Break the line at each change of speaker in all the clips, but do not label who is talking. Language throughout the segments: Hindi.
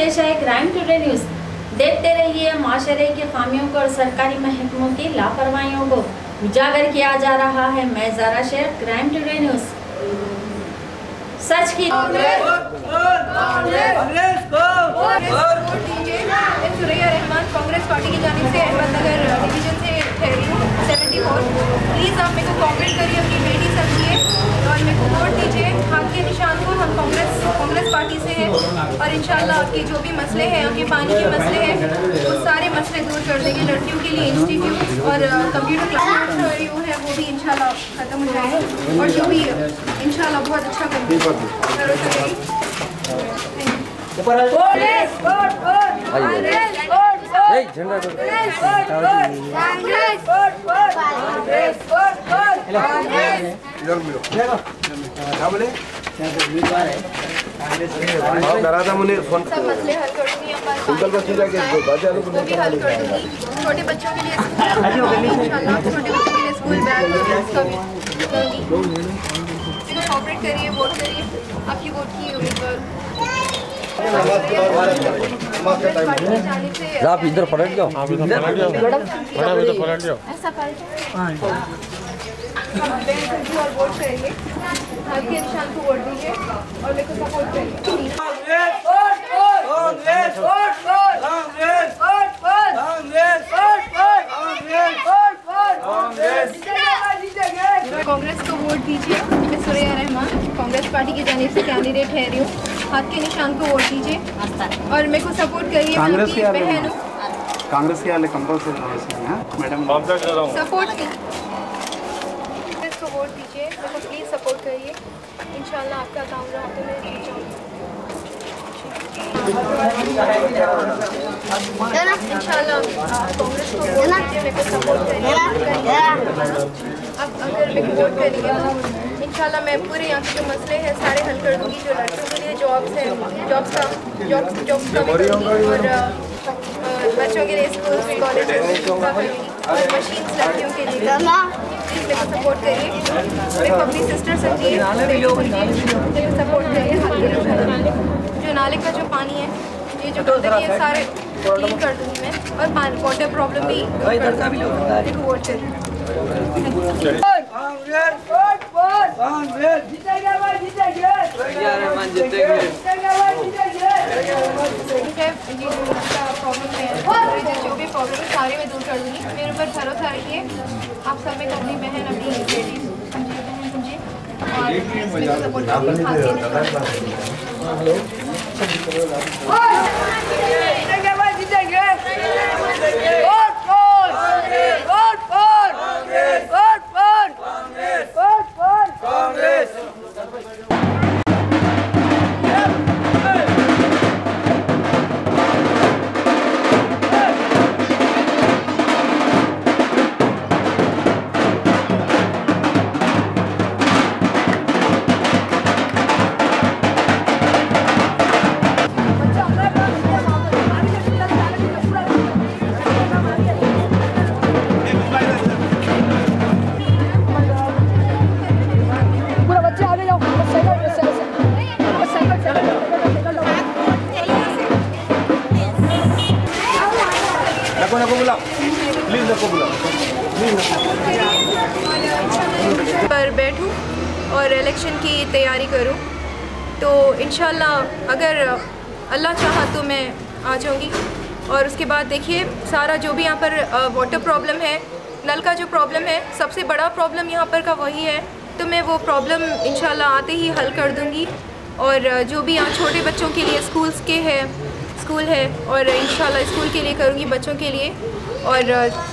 पेश है क्राइम टुडे न्यूज़। देखते रहिए माशरे के खामियों को और सरकारी महकमों की लापरवाहियों को उजागर किया जा रहा है। मैं ज़रा शेख, क्राइम टुडे न्यूज़। सच की
सुरैया रहमान कांग्रेस पार्टी की जानिब से अहमदनगर डिवीजन से ठहरी हूँ 74। प्लीज़ आप मेरे को कोऑपरेट करिए, अपनी बेटी समझिए और मेरे को वोट दीजिए। हाथ के निशान को हम कांग्रेस पार्टी से हैं और इंशाल्लाह आपके जो भी मसले हैं, आपके पानी के मसले हैं, वो सारे मसले दूर कर देंगे। लड़कियों के लिए इंस्टीट्यूट और कंप्यूटर क्लास है वो भी इंशाल्लाह ख़त्म हो जाएगी और जो भी इंशाल्लाह बहुत अच्छा करेंगे। सब मसले हल कर दूंगी, वो भी हल कर दूंगी। छोटे बच्चों के लिए इंशाल्लाह छोटे बच्चों के लिए स्कूल बैग उसका भी कोऑपरेट करिए, वोट करिए। आपकी वोट की उम्मीदवार
आप इधर पलट जाओ, आप इधर पलट जाओ,
ऐसा पलटो और वोट करिए। हाथ के निशान को वोट दीजिए और मेरे को सपोर्ट करिए। कांग्रेस को वोट दीजिए। मैं सुरैया रहमान कांग्रेस पार्टी की जानिब से कैंडिडेट ठहरी हूँ। हाथ के निशान को वोट दीजिए और मेरे को सपोर्ट करिए।
कांग्रेस की
बहन हूँ,
कांग्रेस के वाले कंपल्सरी है मैडम,
सपोर्ट की कांग्रेस को वोट दीजिए। मेरे को प्लीज़ सपोर्ट करिए। इंशाल्लाह आपका काम रहा तो मैं जीत जाऊँगी। इंशाल्लाह कांग्रेस को वोट दीजिए, मेरे को सपोर्ट करिए। अब अगर मेरे को वोट करिए तो इंशाल्लाह मैं पूरे यहाँ के जो मसले हैं सारे हल कर दूँगी। जो लड़कियों के लिए जॉब्स हैं, जॉब्स का भी करूँगी और बच्चों के लिए स्कूल कॉलेज का करूँगी और मशीन्स लड़कियों के लिए। प्लीज़ मेरे को सपोर्ट करिए। मेरे को अपनी सिस्टर समझिए, मेरे को सपोर्ट करिए। जो नाले का जो पानी है, ये जो गंदगी है, सारे क्लीन कर दूँगी मैं और वाटर प्रॉब्लम भी मेरे को वोट करिए। जो भी प्रॉब्लम है सारे मैं दूर कर दूँगी। मेरे ऊपर भरोसा रखिए। आप सब में अपनी बहन, अपनी बेटी समझिए, बहन समझिए और सपोर्ट पर बैठूं और इलेक्शन की तैयारी करूं तो इंशाल्लाह अगर अल्लाह चाहा तो मैं आ जाऊंगी। और उसके बाद देखिए सारा जो भी यहाँ पर वाटर प्रॉब्लम है, नल का जो प्रॉब्लम है, सबसे बड़ा प्रॉब्लम यहाँ पर का वही है। तो मैं वो प्रॉब्लम इंशाल्लाह आते ही हल कर दूंगी। और जो भी यहाँ छोटे बच्चों के लिए स्कूल है और इंशाल्लाह स्कूल के लिए करूँगी बच्चों के लिए। और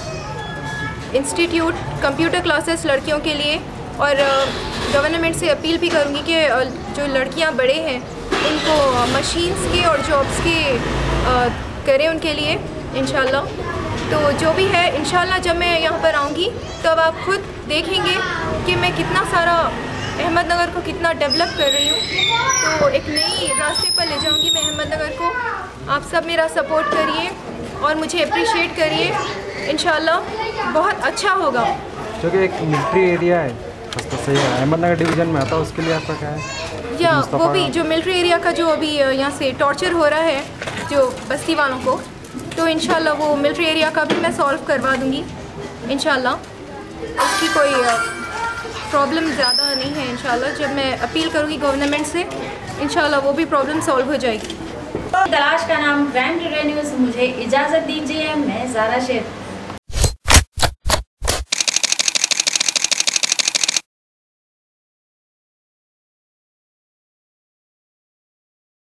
इंस्टीट्यूट कंप्यूटर क्लासेस लड़कियों के लिए। और गवर्नमेंट से अपील भी करूँगी कि जो लड़कियाँ बड़े हैं उनको मशीन्स के और जॉब्स के करें उनके लिए इंशाल्लाह। तो जो भी है इंशाल्लाह जब मैं यहाँ पर आऊँगी तब आप खुद देखेंगे कि मैं कितना सारा अहमदनगर को कितना डेवलप कर रही हूँ। तो एक नई रास्ते पर ले जाऊँगी मैं अहमदनगर को। आप सब मेरा सपोर्ट करिए और मुझे अप्रिशिएट करिए। इंशाल्लाह बहुत अच्छा होगा।
जो कि एक मिलिट्री एरिया है, तो सही है, अहमदनगर डिवीज़न में आता है, उसके लिए आपका क्या है?
या वो भी जो मिलिट्री एरिया का जो अभी यहाँ से टॉर्चर हो रहा है जो बस्ती वालों को, तो इंशाल्लाह वो मिलिट्री एरिया का भी मैं सॉल्व करवा दूँगी इंशाल्लाह। उसकी कोई प्रॉब्लम ज़्यादा नहीं है इंशाल्लाह। जब मैं अपील करूँगी गवर्नमेंट से इंशाल्लाह वो भी प्रॉब्लम सॉल्व हो जाएगी।
तलाश का नाम क्राइम टुडे न्यूज़। मुझे इजाज़त दीजिए, मैं ज़ारा शेख।